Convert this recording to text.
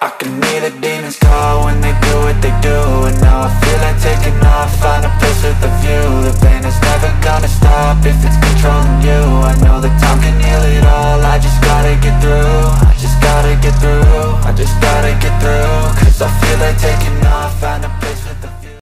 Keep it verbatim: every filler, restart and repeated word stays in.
I can hear the demons call when they do what they do, and now I feel